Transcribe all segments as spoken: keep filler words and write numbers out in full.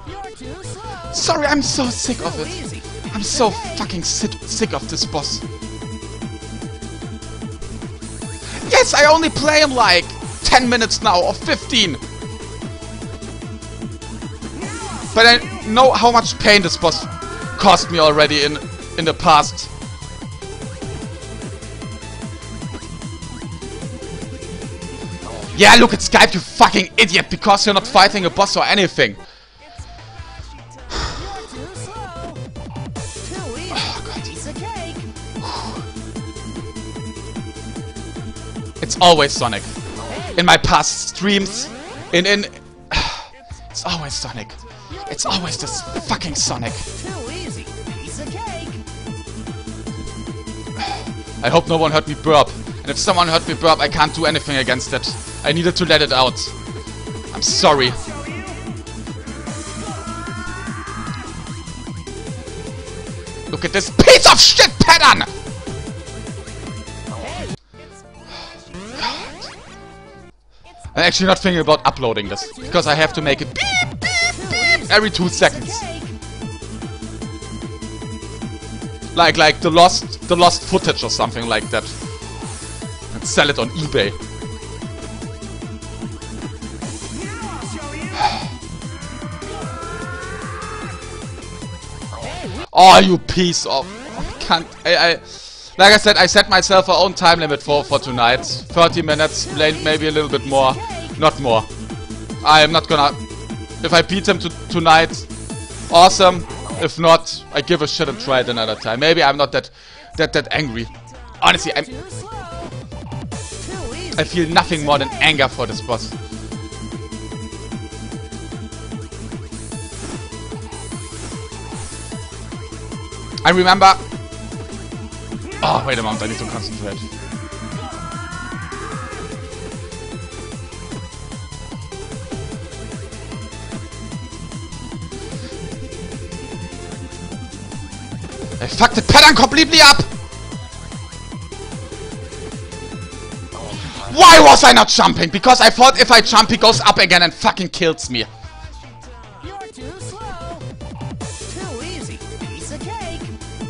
Sorry, I'm so sick of it. I'm so fucking sick, sick of this boss. Yes, I only play him like ten minutes now, or fifteen. But I know how much pain this boss cost me already in, in the past. Yeah, look at Skype, you fucking idiot, because you're not fighting a boss or anything. It's always Sonic. In my past streams, in in it's always Sonic. It's always this fucking Sonic. I hope no one heard me burp. And if someone heard me burp, I can't do anything against it. I needed to let it out. I'm sorry. Look at this piece of shit pattern! I'm actually not thinking about uploading this, because I have to make it beep, beep, beep every two seconds. Like, like the lost, the lost footage or something like that. And sell it on eBay. Oh, you piece of... I can't... I, I... Like I said, I set myself a own time limit for, for tonight. thirty minutes, maybe a little bit more. Not more. I am not gonna... If I beat him to, tonight, awesome. If not, I give a shit and try it another time. Maybe I'm not that that, that angry. Honestly, I'm... I feel nothing more than anger for this boss. I remember... Oh, wait a moment, I need to concentrate. I fucked the pattern completely up! Why was I not jumping? Because I thought if I jump he goes up again and fucking kills me. You're too slow. Too easy. Piece of cake.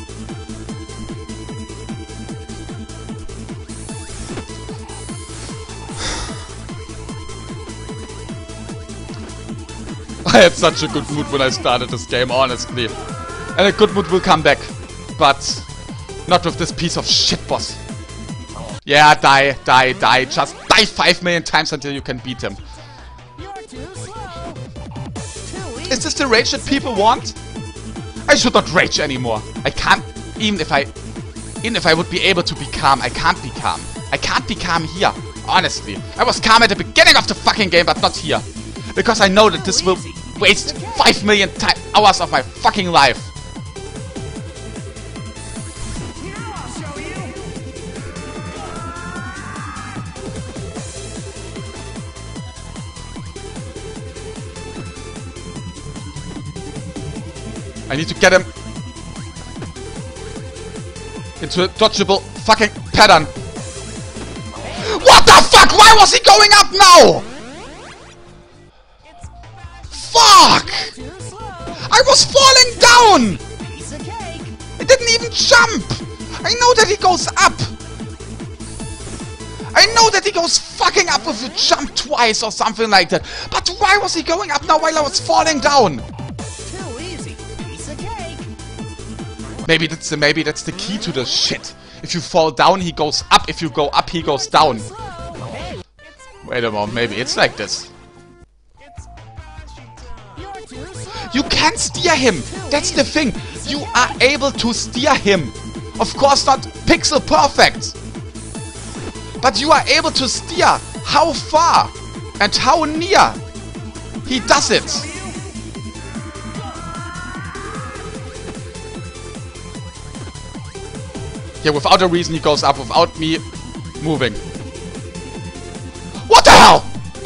I had such a good mood when I started this game, honestly. And a good mood will come back. But not with this piece of shit boss. Yeah, die, die, die. Just die five million times until you can beat him. You're too slow. Too easy. Is this the rage that people want? I should not rage anymore. I can't, even if I, even if I would be able to be calm, I can't be calm. I can't be calm here, honestly. I was calm at the beginning of the fucking game, but not here. Because I know that this will waste five million hours of my fucking life. I need to get him into a dodgeable fucking pattern. What the fuck? Why was he going up now? Fuck! I was falling down! I didn't even jump! I know that he goes up! I know that he goes fucking up with a jump twice or something like that. But why was he going up now while I was falling down? Maybe that's the maybe that's the key to the shit. If you fall down, he goes up. If you go up, he goes down. Wait a moment, maybe it's like this. You can steer him. That's the thing. You are able to steer him. Of course not pixel perfect. But you are able to steer how far and how near he does it. Yeah, without a reason he goes up, without me moving. What the hell?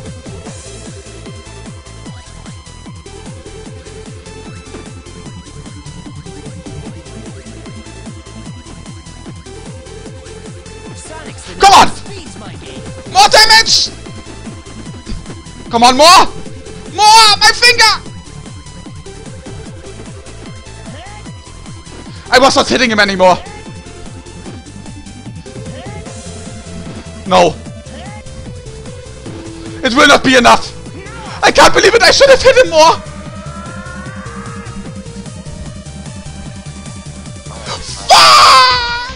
Come on! More damage! Come on, more! More! My finger! I was not hitting him anymore. No. It will not be enough. I can't believe it. I should have hit him more. Fuck!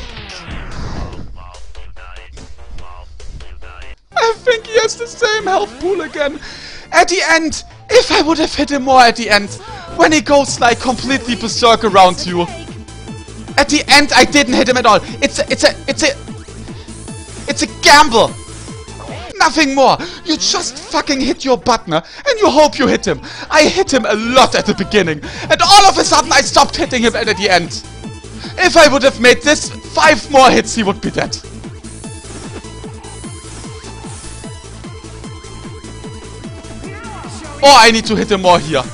I think he has the same health pool again. At the end, if I would have hit him more at the end, when he goes like completely berserk around you. At the end, I didn't hit him at all. It's a, it's a, it's a, it's a gamble. Nothing more. You just fucking hit your button and you hope you hit him. I hit him a lot at the beginning. And all of a sudden I stopped hitting him at the end. If I would have made this five more hits, he would be dead. Or I need to hit him more here.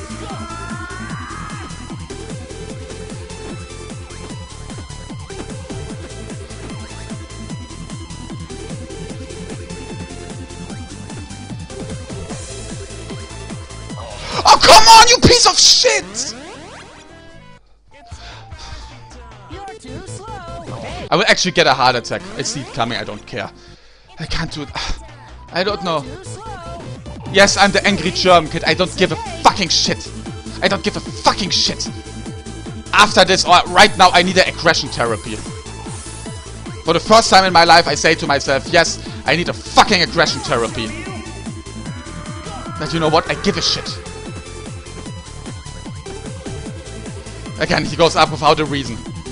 Oh, come on, you piece of shit! You're too slow. Hey, I will actually get a heart attack. I see it coming, I don't care. I can't do it. I don't know. too slow. Yes, I'm the angry German kid. I don't give a fucking shit. I don't give a fucking shit. After this, or right now, I need an aggression therapy. For the first time in my life, I say to myself, yes, I need a fucking aggression therapy. But you know what? I give a shit. Again, he goes up without a reason.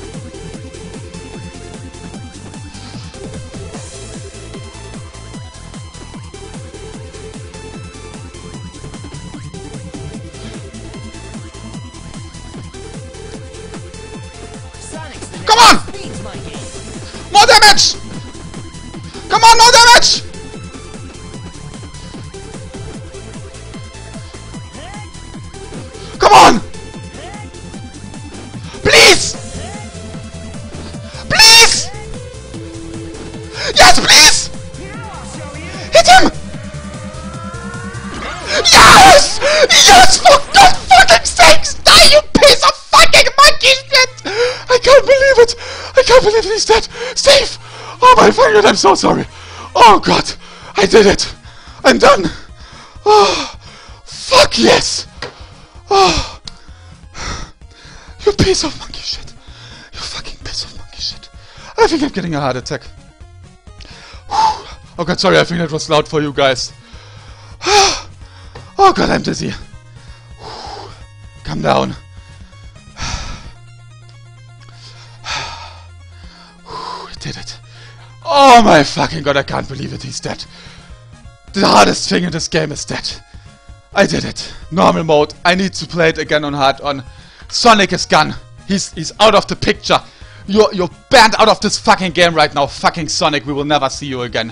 Sonic's the Come on! speed's my game. More damage! Come on, more damage! Come on! Please! Please! Yes, please! Hit him! Yes! Yes, for God fucking sakes! Die, you piece of fucking monkey shit! I can't believe it! I can't believe he's dead! Steve! Oh my fucking God, I'm so sorry! Oh God! I did it! I'm done! Oh, fuck yes! Oh. You piece of monkey shit. You fucking piece of monkey shit. I think I'm getting a heart attack. Whew. Oh God, sorry, I think that was loud for you guys. Oh God, I'm dizzy. Whew. Calm down. Whew, I did it. Oh my fucking God, I can't believe it, he's dead. The hardest thing in this game is dead. I did it. Normal mode. I need to play it again on hard on. Sonic is gone. He's he's out of the picture. You're you're banned out of this fucking game right now. Fucking Sonic, we will never see you again.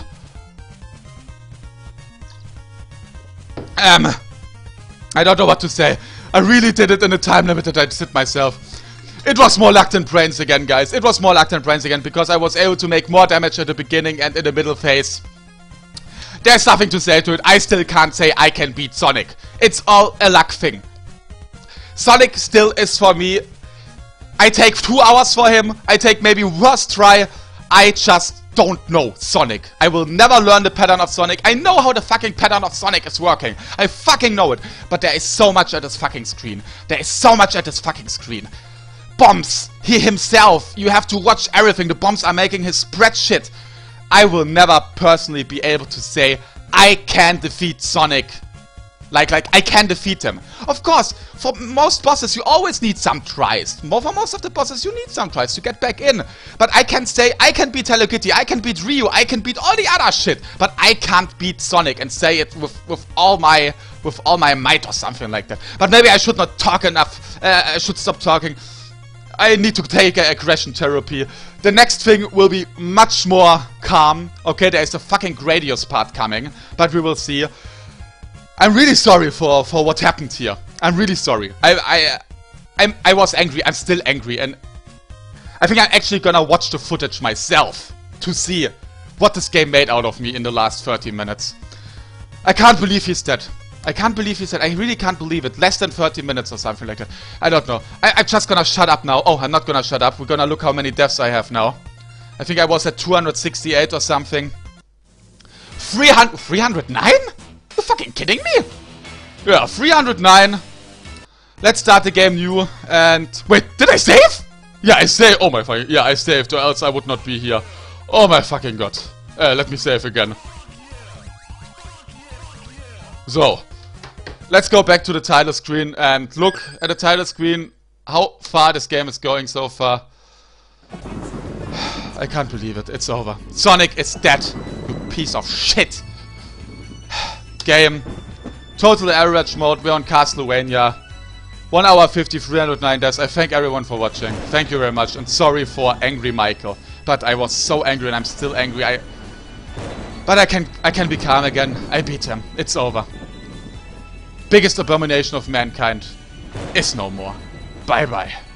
Um I don't know what to say. I really did it in the time limit that I set myself. It was more luck than brains again, guys. It was more luck than brains again because I was able to make more damage at the beginning and in the middle phase. There's nothing to say to it. I still can't say I can beat Sonic. It's all a luck thing. Sonic still is for me. I take two hours for him. I take maybe worst try. I just don't know Sonic. I will never learn the pattern of Sonic. I know how the fucking pattern of Sonic is working. I fucking know it. But there is so much at this fucking screen. There is so much at this fucking screen. Bombs. He himself. You have to watch everything. The bombs are making his spread shit. I will never personally be able to say I can defeat Sonic. Like, like, I can defeat him. Of course, for most bosses, you always need some tries. For most of the bosses, you need some tries to get back in. But I can say, I can beat Hello Kitty, I can beat Ryu, I can beat all the other shit. But I can't beat Sonic and say it with, with all my, with all my might or something like that. But maybe I should not talk enough. Uh, I should stop talking. I need to take an aggression therapy. The next thing will be much more calm. Okay, there is a fucking Gradius part coming. But we will see. I'm really sorry for, for what happened here. I'm really sorry. I, I, I'm, I was angry. I'm still angry. And I think I'm actually gonna watch the footage myself to see what this game made out of me in the last thirty minutes. I can't believe he's dead. I can't believe he said, I really can't believe it. Less than thirty minutes or something like that. I don't know. I, I'm just gonna shut up now. Oh, I'm not gonna shut up. We're gonna look how many deaths I have now. I think I was at two hundred sixty-eight or something. three hundred, three hundred nine? You fucking kidding me? Yeah, three hundred nine. Let's start the game new. And wait, did I save? Yeah, I saved. Oh my fucking, yeah, I saved, or else I would not be here. Oh my fucking god. Uh, let me save again. So, let's go back to the title screen and look at the title screen. How far this game is going so far. I can't believe it. It's over. Sonic is dead. You piece of shit. Game. Total average mode. We're on Castlevania. one hour fifty, three hundred nine deaths. I thank everyone for watching. Thank you very much. And sorry for Angry Michael. But I was so angry and I'm still angry. I... But I can I can be calm again. I beat him. It's over. Biggest abomination of mankind is no more. Bye bye.